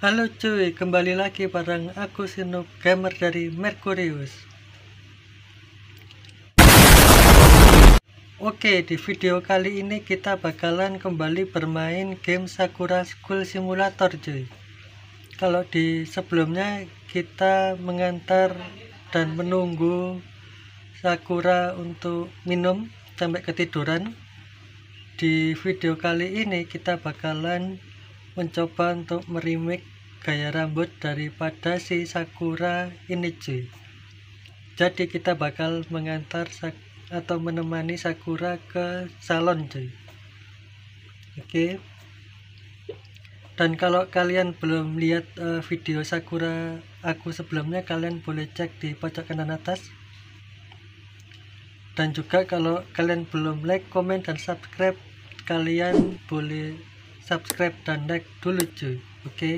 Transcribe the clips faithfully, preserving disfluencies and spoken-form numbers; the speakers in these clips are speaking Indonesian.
Halo cuy, kembali lagi bareng aku Sinuk Gamer dari Merkurius. Oke, di video kali ini kita bakalan kembali bermain game Sakura School Simulator cuy. Kalau di sebelumnya kita mengantar dan menunggu Sakura untuk minum sampai ketiduran. Di video kali ini kita bakalan mencoba untuk meremake gaya rambut daripada si Sakura ini cuy. Jadi kita bakal mengantar atau menemani Sakura ke salon cuy. Oke. Dan kalau kalian belum lihat uh, video Sakura aku sebelumnya, kalian boleh cek di pojok kanan atas. Dan juga kalau kalian belum like, komen, dan subscribe, kalian boleh subscribe dan like dulu cuy. Oke,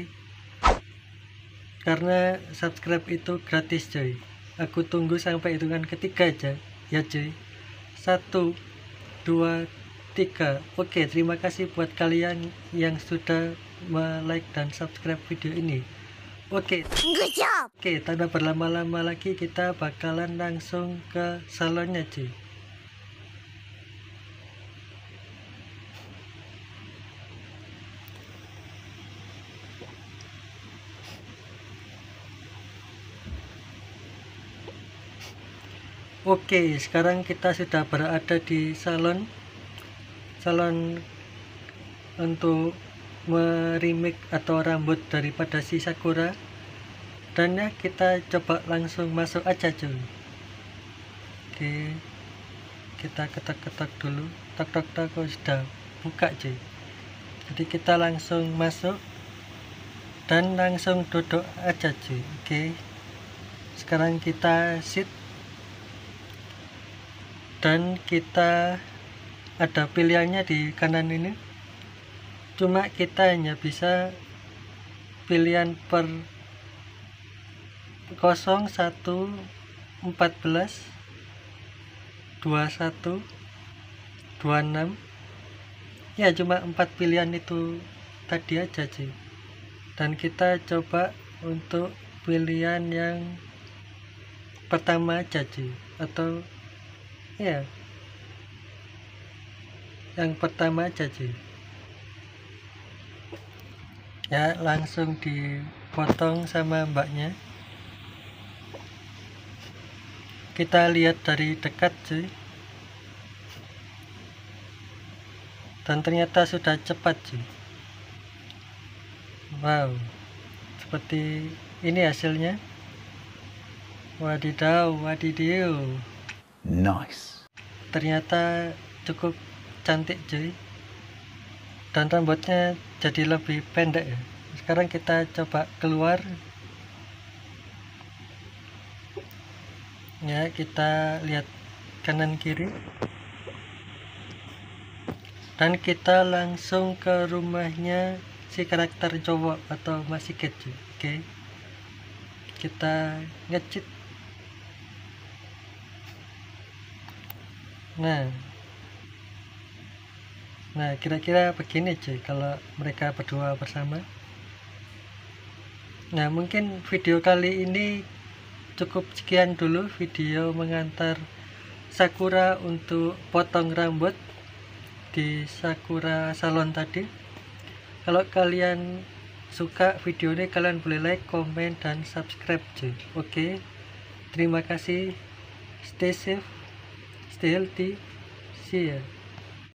karena subscribe itu gratis cuy. Aku tunggu sampai hitungan ketiga aja ya cuy. Satu, dua, tiga. Oke, terima kasih buat kalian yang sudah like dan subscribe video ini. Oke, oke, tanpa berlama-lama lagi kita bakalan langsung ke salonnya cuy. Oke, sekarang kita sudah berada di salon salon untuk meremake atau rambut daripada si Sakura. Dan ya, kita coba langsung masuk aja cuy. Oke, kita ketok-ketok dulu. Tok tok tok, oh, sudah buka cuy. Jadi kita langsung masuk dan langsung duduk aja cuy. Oke, sekarang kita sit dan kita ada pilihannya di kanan ini. Cuma kita hanya bisa pilihan per nol satu empat belas dua puluh satu dua puluh enam. Ya, cuma empat pilihan itu tadi aja sih. Dan kita coba untuk pilihan yang pertama aja sih, atau ya yang pertama aja sih. Ya, langsung dipotong sama mbaknya. Kita lihat dari dekat cuy. Dan ternyata sudah cepat cuy. Wow, seperti ini hasilnya. Wadidaw, wadidiu. Nice. Ternyata cukup cantik cuy. Dan rambutnya jadi lebih pendek ya. Sekarang kita coba keluar. Ya, kita lihat kanan kiri. Dan kita langsung ke rumahnya si karakter cowok atau masih kecil. Oke, kita ngecit. Nah Nah, kira-kira begini cuy kalau mereka berdua bersama. Nah, mungkin video kali ini cukup sekian dulu, video mengantar Sakura untuk potong rambut di Sakura Salon tadi. Kalau kalian suka video ini, kalian boleh like, komen, dan subscribe cuy. Oke, terima kasih. Stay safe, stay healthy, see ya.